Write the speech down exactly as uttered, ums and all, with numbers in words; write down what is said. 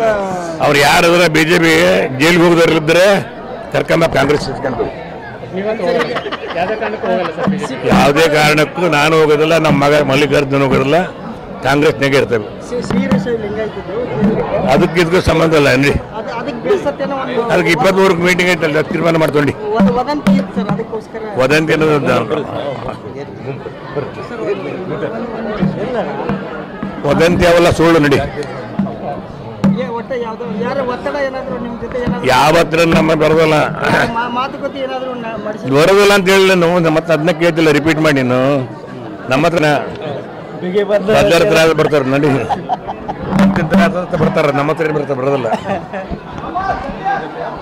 ಅವ್ರು ಯಾರಾದ್ರೆ ಬಿಜೆಪಿ ಜೈಲಿಗೆ ಹೋಗೋರಿದ್ರೆ ಕರ್ಕೊಂಡ ಕಾಂಗ್ರೆಸ್ ಯಾವುದೇ ಕಾರಣಕ್ಕೂ ನಾನು ಹೋಗೋದಿಲ್ಲ, ನಮ್ಮ ಮಗ ಮಲ್ಲಿಕಾರ್ಜುನ ಹೋಗೋದಿಲ್ಲ, ಕಾಂಗ್ರೆಸ್ನಾಗೆ ಇರ್ತೇವೆ. ಅದಕ್ಕೆ ಇದಕ್ಕೂ ಸಂಬಂಧ ಇಲ್ಲ ಏನ್ರಿ. ಅದಕ್ಕೆ ಇಪ್ಪತ್ಮೂರು ಮೀಟಿಂಗ್ ಐತಲ್ಲ, ತೀರ್ಮಾನ ಮಾಡ್ಕೊಂಡು ವದಂತಿ ಅನ್ನೋದು ವದಂತಿ ಅವೆಲ್ಲ ಸುಳ್ಳು ನಡಿ. ಯಾವತ್ರ ನಮ್ಮ ಬರೋದಿಲ್ಲ ಬರೋದಿಲ್ಲ ಅಂತ ಹೇಳಿ ನಾವು ಮತ್ತೆ ಅದನ್ನ ಕೇಳ್ತಿಲ್ಲ, ರಿಪೀಟ್ ಮಾಡಿ ನೀನು ನಮ್ಮ ಹತ್ರ ಬರ್ತಾರೆ ನಡಿ ಬರ್ತಾರ, ನಮ್ಮ ಹತ್ರ ಬರ್ತಾರೆ, ಬರೋದಿಲ್ಲ.